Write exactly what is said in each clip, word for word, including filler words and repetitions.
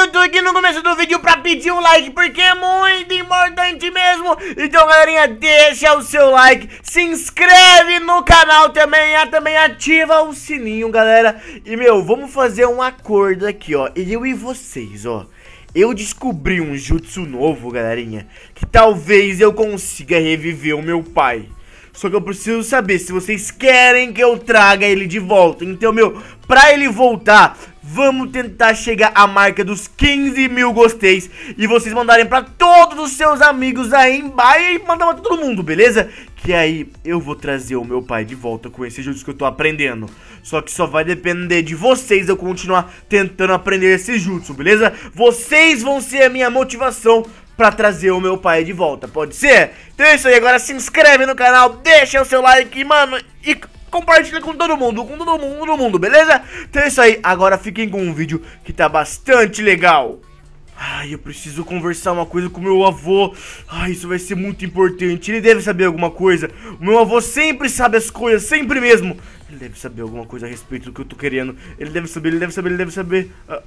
eu tô aqui no começo do vídeo pra pedir um like, porque é muito importante mesmo. Então, galerinha, deixa o seu like, se inscreve no canal também, e também ativa o sininho, galera. E, meu, vamos fazer um acordo aqui, ó, eu e vocês, ó. Eu descobri um jutsu novo, galerinha, que talvez eu consiga reviver o meu pai. Só que eu preciso saber se vocês querem que eu traga ele de volta. Então, meu, pra ele voltar, vamos tentar chegar à marca dos quinze mil gosteis e vocês mandarem pra todos os seus amigos aí embaixo e mandar pra todo mundo, beleza? Que aí eu vou trazer o meu pai de volta com esse jutsu que eu tô aprendendo. Só que só vai depender de vocês eu continuar tentando aprender esse jutsu, beleza? Vocês vão ser a minha motivação pra trazer o meu pai de volta, pode ser? Então é isso aí, agora se inscreve no canal, deixa o seu like, mano, e compartilha com todo mundo, com todo mundo, todo mundo, beleza? Então é isso aí, agora fiquem com um vídeo que tá bastante legal. Ai, eu preciso conversar uma coisa com meu avô. Ai, isso vai ser muito importante, ele deve saber alguma coisa. O meu avô sempre sabe as coisas, sempre mesmo. Ele deve saber alguma coisa a respeito do que eu tô querendo. Ele deve saber, ele deve saber, ele deve saber. ah.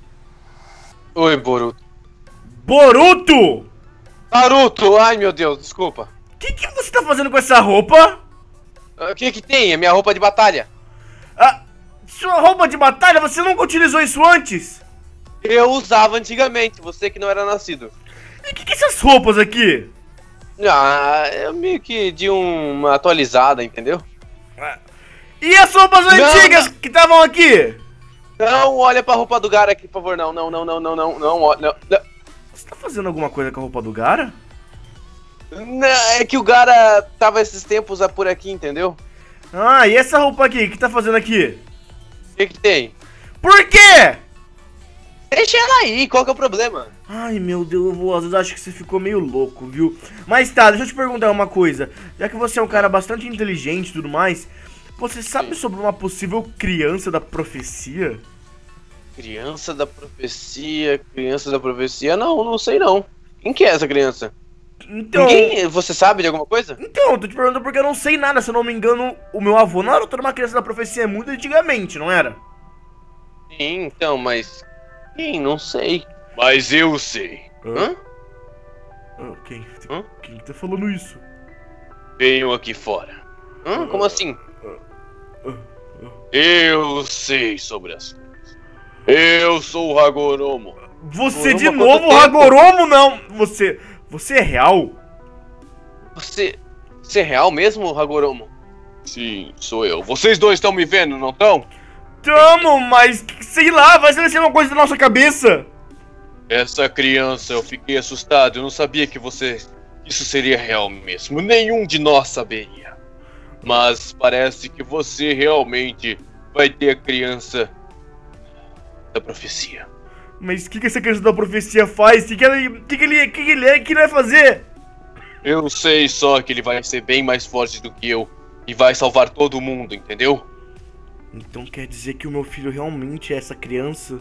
Oi, Boruto. Boruto! Naruto! Ai, meu Deus, desculpa. O que, que você tá fazendo com essa roupa? O que que tem? É minha roupa de batalha. Ah, sua roupa de batalha? Você nunca utilizou isso antes? Eu usava antigamente, você que não era nascido. E o que, que é essas roupas aqui? Ah, é meio que de uma atualizada, entendeu? Ah, e as roupas Não, antigas não. que estavam aqui? Não olha pra roupa do Gara aqui, por favor, não, não, não, não, não, não, não, olha, não, não. Você tá fazendo alguma coisa com a roupa do Gara? Não, é que o Gara tava esses tempos por aqui, entendeu? Ah, e essa roupa aqui, o que tá fazendo aqui? O que que tem? Por quê? Deixa ela aí, qual que é o problema? Ai, meu Deus, eu vou, às vezes acho que você ficou meio louco, viu? Mas tá, deixa eu te perguntar uma coisa. Já que você é um cara bastante inteligente e tudo mais, você sabe Sim. sobre uma possível criança da profecia? Criança da profecia, criança da profecia, não, não sei não. Quem que é essa criança? Então... Ninguém, você sabe de alguma coisa? Então, eu tô te perguntando porque eu não sei nada. Se eu não me engano, o meu avô Naruto era uma criança da profecia muito antigamente, não era? Sim, então, mas... Quem? Não sei. Mas eu sei. Hã? Ah, quem? Hã? Quem tá falando isso? Venham aqui fora. Hã? Como assim? Eu sei sobre as coisas. Eu sou o Hagoromo. Você Hagoromo de há quanto novo, tempo? Hagoromo, não! Você... Você é real? Você... Você é real mesmo, Hagoromo? Sim, sou eu. Vocês dois estão me vendo, não estão? Tamo, mas sei lá, vai ser uma coisa da nossa cabeça. Essa criança, eu fiquei assustado. Eu não sabia que você... Isso seria real mesmo. Nenhum de nós saberia. Mas parece que você realmente vai ter a criança da profecia. Mas o que, que essa criança da profecia faz? O que, que, ele, que, que, ele, que, que ele é? O que ele vai fazer? Eu sei só que ele vai ser bem mais forte do que eu e vai salvar todo mundo, entendeu? Então quer dizer que o meu filho realmente é essa criança?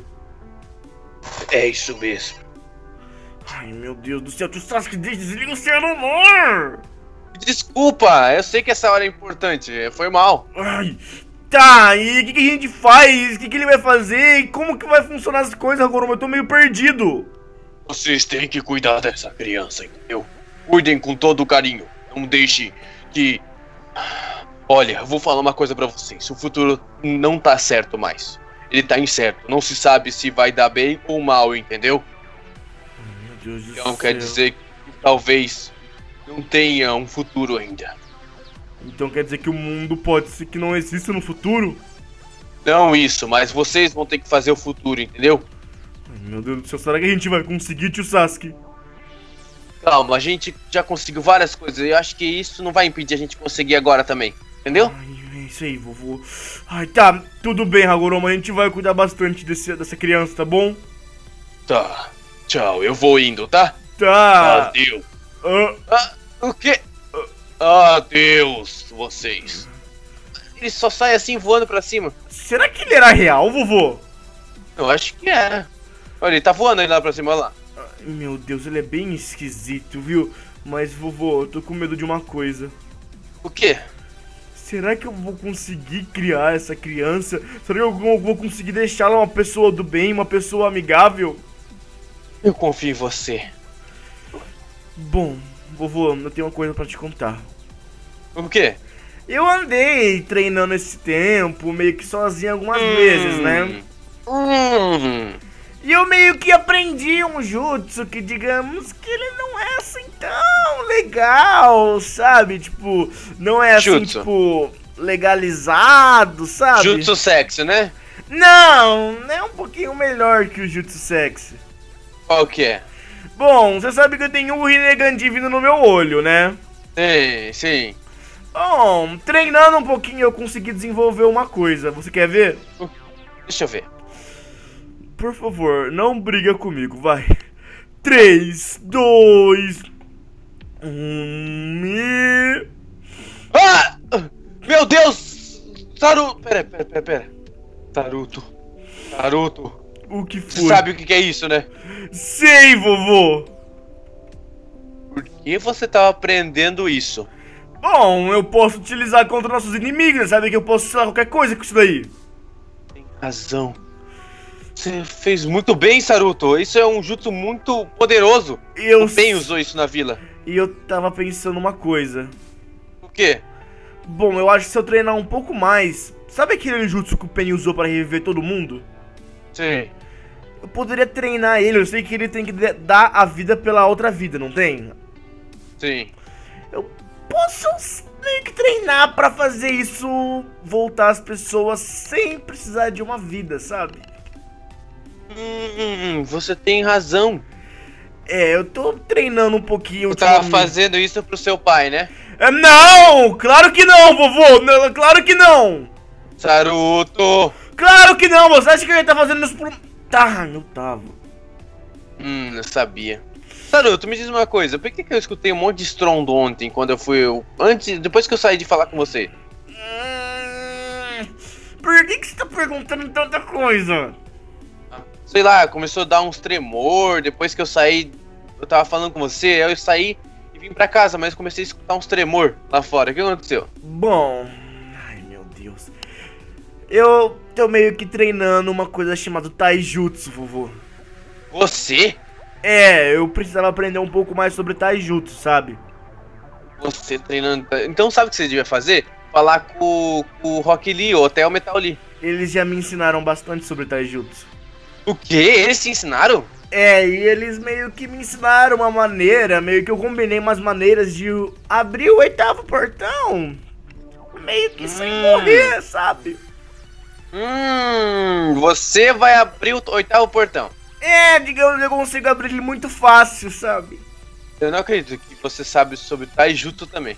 É isso mesmo. Ai, meu Deus do céu, tu Sasuke, desliga o celular! Desculpa, eu sei que essa hora é importante, foi mal. Ai, tá, e o que, que a gente faz? O que, que ele vai fazer? E como que vai funcionar as coisas, Hagoromo? Eu tô meio perdido. Vocês têm que cuidar dessa criança, entendeu? Cuidem com todo o carinho. Não deixe que... Olha, eu vou falar uma coisa pra vocês. O futuro não tá certo mais. Ele tá incerto. Não se sabe se vai dar bem ou mal, entendeu? Meu Deus do Então céu. quer dizer que talvez não tenha um futuro ainda. Então quer dizer que o mundo pode ser que não exista no futuro? Não isso, mas vocês vão ter que fazer o futuro, entendeu? Ai, meu Deus do céu, será que a gente vai conseguir, tio Sasuke? Calma, a gente já conseguiu várias coisas. Eu acho que isso não vai impedir a gente conseguir agora também. Entendeu? Ai, é isso aí, vovô. Ai, tá, tudo bem, Hagoromo, a gente vai cuidar bastante desse, dessa criança, tá bom? Tá. Tchau, eu vou indo, tá? Tá. Adeus. Ah, Ah, o quê? Adeus, vocês. Ele só sai assim voando pra cima. será que ele era real, vovô? Eu acho que é. Olha, ele tá voando aí lá pra cima, olha lá. Ai, meu Deus, ele é bem esquisito, viu? Mas, vovô, eu tô com medo de uma coisa. O quê? Será que eu vou conseguir criar essa criança? Será que eu vou conseguir deixá-la uma pessoa do bem, uma pessoa amigável? Eu confio em você. Bom, vovô, eu tenho uma coisa pra te contar. O quê? Eu andei treinando esse tempo, meio que sozinho algumas hum. vezes, né? Hum. E eu meio que aprendi um jutsu que, digamos, que ele não é assim tão legal, sabe? Tipo, não é assim, Jutsu. tipo, legalizado, sabe? Jutsu sexy, né? Não, é um pouquinho melhor que o jutsu sexy. Qual que é? Bom, você sabe que eu tenho o Rinnegan vindo no meu olho, né? Sim, sim. Bom, treinando um pouquinho eu consegui desenvolver uma coisa. Você quer ver? Deixa eu ver. Por favor, não briga comigo, vai. três, dois, um e... Ah! Meu Deus! Saruto! Pera, pera, pera, pera. Saruto. Saruto. O que foi? Você sabe o que é isso, né? Sei, vovô! Por que você tava aprendendo isso? Bom, eu posso utilizar contra nossos inimigos, sabe que eu posso usar qualquer coisa com isso daí. Tem razão. Você fez muito bem, Saruto. Isso é um jutsu muito poderoso. Eu O Pen usou isso na vila. E eu tava pensando uma coisa. O quê? Bom, eu acho que se eu treinar um pouco mais... Sabe aquele jutsu que o Pen usou pra reviver todo mundo? Sim. Eu poderia treinar ele, eu sei que ele tem que dar a vida pela outra vida, não tem? Sim. Eu posso meio que treinar pra fazer isso voltar as pessoas sem precisar de uma vida, sabe? Hum, você tem razão. É, eu tô treinando um pouquinho. Você tava fazendo isso pro seu pai, né? É, não! Claro que não, vovô! Não, claro que não! Saruto! Claro que não! Você acha que eu ia estar fazendo isso por... Tá, eu tava. Hum, eu sabia. Saruto, me diz uma coisa. Por que, que eu escutei um monte de estrondo ontem, quando eu fui... Eu, antes, depois que eu saí de falar com você? Hum, por que, que você tá perguntando tanta coisa? Sei lá, começou a dar uns tremor. Depois que eu saí, eu tava falando com você. Aí eu saí e vim pra casa, mas comecei a escutar uns tremor lá fora. O que aconteceu? Bom... Ai, meu Deus. Eu tô meio que treinando uma coisa chamada Taijutsu, vovô. Você? É, eu precisava aprender um pouco mais sobre Taijutsu, sabe? Você treinando... Então sabe o que você devia fazer? Falar com, com o Rock Lee ou até o Metal Lee. Eles já me ensinaram bastante sobre Taijutsu. O quê? Eles te ensinaram? É, e eles meio que me ensinaram uma maneira, meio que eu combinei umas maneiras de abrir o oitavo portão, meio que sem hum. morrer, sabe? Hum, você vai abrir o oitavo portão. É, digamos, eu consigo abrir ele muito fácil, sabe? Eu não acredito que você sabe sobre Taijutsu também.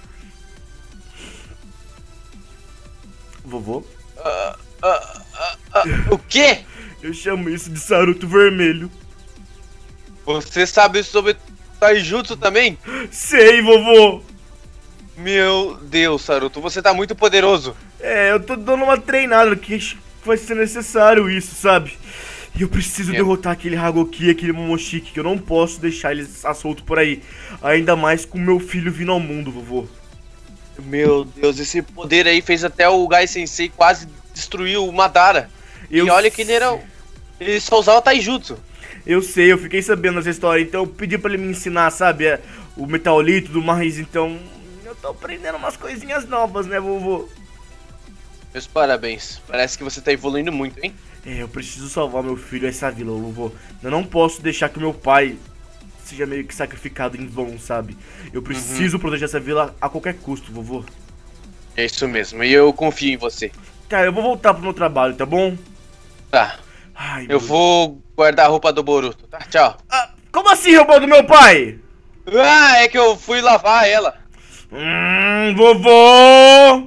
Vovô? Uh, uh, uh, uh, o quê? Eu chamo isso de Saruto Vermelho. Você sabe sobre Taijutsu também? Sei, vovô! Meu Deus, Saruto, você tá muito poderoso. É, eu tô dando uma treinada que vai ser necessário isso, sabe? E eu preciso é. derrotar aquele Hagoki e aquele Momoshiki, que eu não posso deixar eles soltos por aí. Ainda mais com meu filho vindo ao mundo, vovô. Meu Deus, esse poder aí fez até o Gai Sensei quase destruir o Madara. Eu e olha que ele era... Ele só usava Taijutsu. Eu sei, eu fiquei sabendo dessa história, então eu pedi pra ele me ensinar, sabe? É, o Metal Lee e tudo mais, então... Eu tô aprendendo umas coisinhas novas, né, vovô? Meus parabéns. Parece que você tá evoluindo muito, hein? É, eu preciso salvar meu filho a essa vila, vovô. Eu não posso deixar que meu pai seja meio que sacrificado em vão, sabe? Eu preciso uhum. proteger essa vila a qualquer custo, vovô. É isso mesmo, e eu confio em você. Tá, eu vou voltar pro meu trabalho, tá bom? Tá. Ai, eu vou guardar a roupa do Boruto, tá? Tchau. Ah, como assim, roupa do meu pai? Ah, é que eu fui lavar ela. Hum, vovô!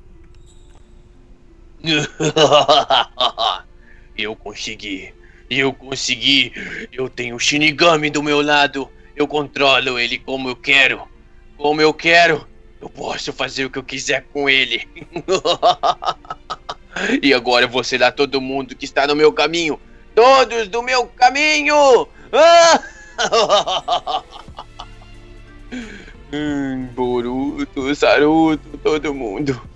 Eu consegui. Eu consegui. Eu tenho o Shinigami do meu lado. Eu controlo ele como eu quero. Como eu quero. Eu posso fazer o que eu quiser com ele. E agora eu vou selar todo mundo que está no meu caminho. Todos do meu caminho! hum, Boruto, Saruto, todo mundo.